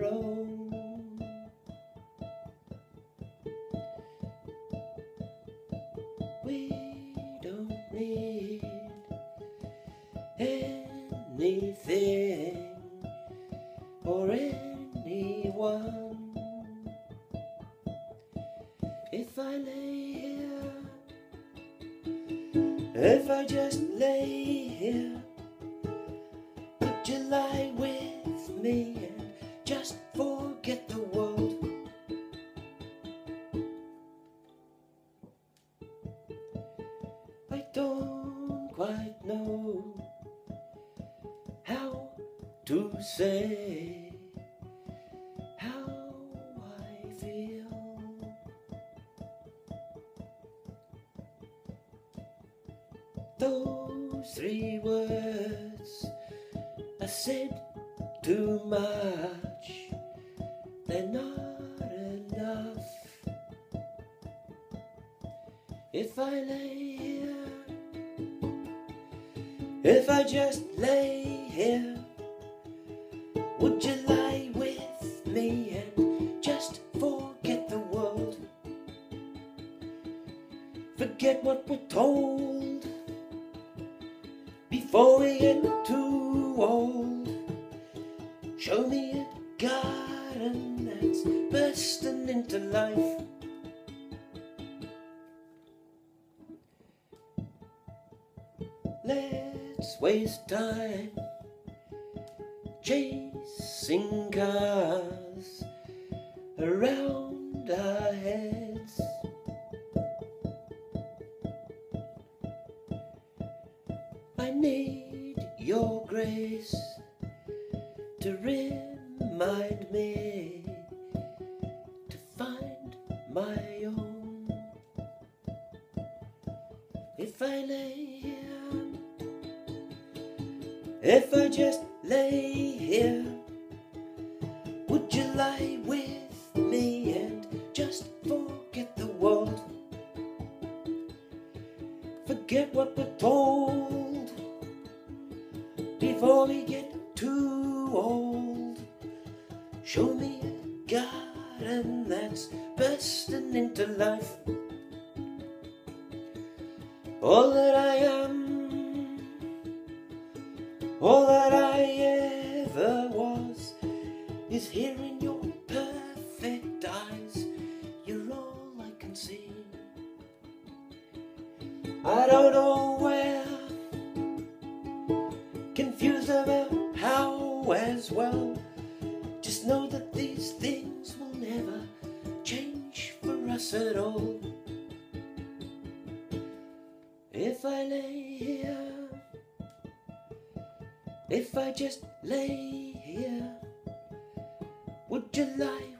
own. We don't need anything or anyone. If I lay here, if I just lay here, would you lie with me and just forget the world? I don't quite know how to say how I feel. Those 3 words I said too much, they're not enough. If I lay here, if I just lay here, would you lie with me and just forget the world? Forget what we're told before we get too old. Show me a garden that's bursting into life. Let's waste time chasing cars around our heads. I need your grace to remind me to find my own. If I lay here, if I just lay here, would you lie with me and just forget the world? Forget what we're told before we get too old. Show me a garden that's bursting into life. All that I am, all that I ever was, is here in your perfect eyes. You're all I can see. I don't know where, confused about how as well. Just know that these things will never change for us at all. If I lay here, if I just lay here, would you lie